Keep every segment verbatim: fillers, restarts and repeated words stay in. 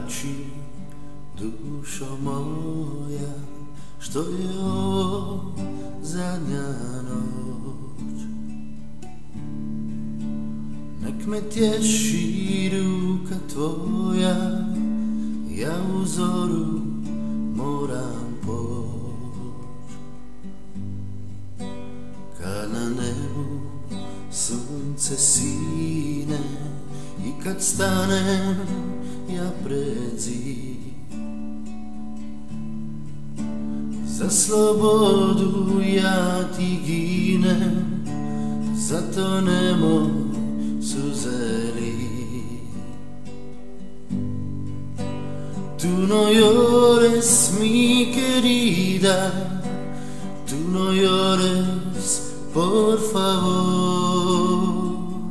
plači, dušo moja, što je ovo zadnja noć. Nek me tješi ruka tvoja, ja u zoru moram poć. Kad na nebu sunce sine i kad stanem ja pred zid, za slobodu ja ti ginem, zato nemoj suze lit. Tu no llores mi querida, tu no llores por favor.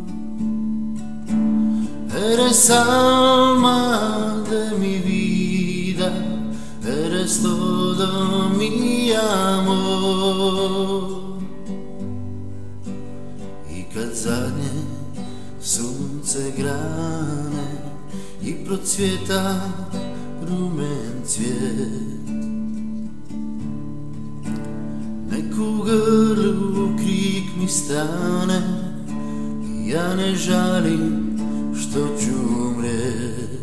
Eres alma de mi vida, eres todo mi amor. I kad zadnje sunce grane i procvjeta rumen cvijet, nek u grlu krik mi stane, ja ne žalim što ću umrijet.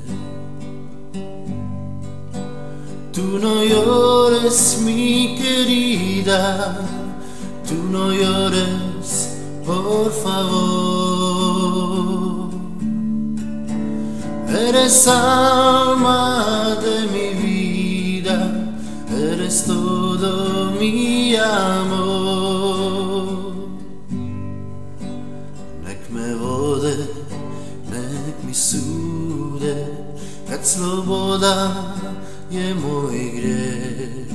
Tu no llores mi querida, tu no llores por favor. Eres alma de mi vida, eres todo mi amor. Nek me vode, nek mi sude, kad sloboda je moj grijeh.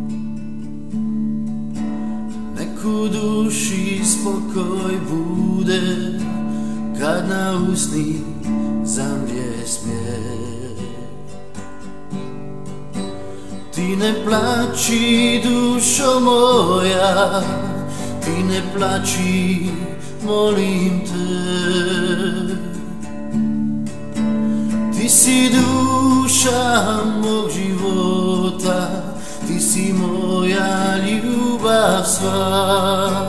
Nek u duši spokoj bude, kad na usni zamrije smijeh. Ti ne plači, dušo moja, ti ne plači, molim te. Ti si duša mog života, ti si moja ljubav sva.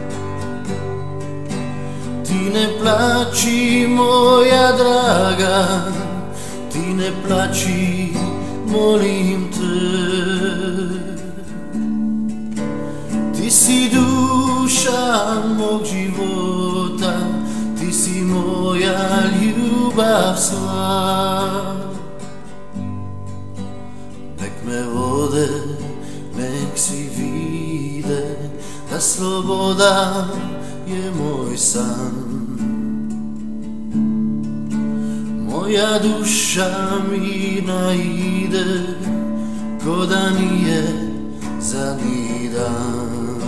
Ti ne plači, moja draga, ti ne plači, molim te. Ti si duša mog života, ti si moja ljubav sva. Nek me vode, nek svi vide, da sloboda je moj san. Moja duša mirna ide, ko da nije zadnji dan.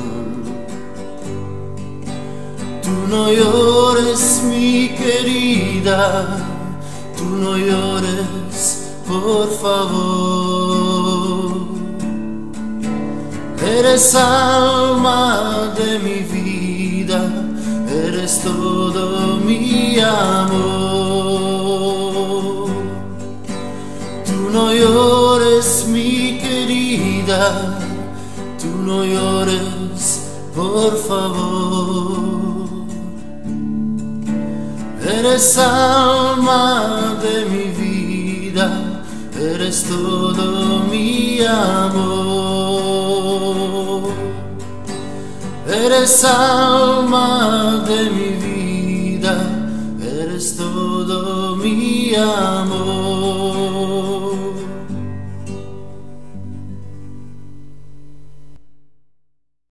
Tu no llores mi querida, tu no llores por favor. Eres alma de mi vida, eres todo mi amor. Tu no llores mi querida, tu no llores por favor. Eres alma de mi vida, eres todo mi amor. Eres alma de mi vida, eres todo mi amor.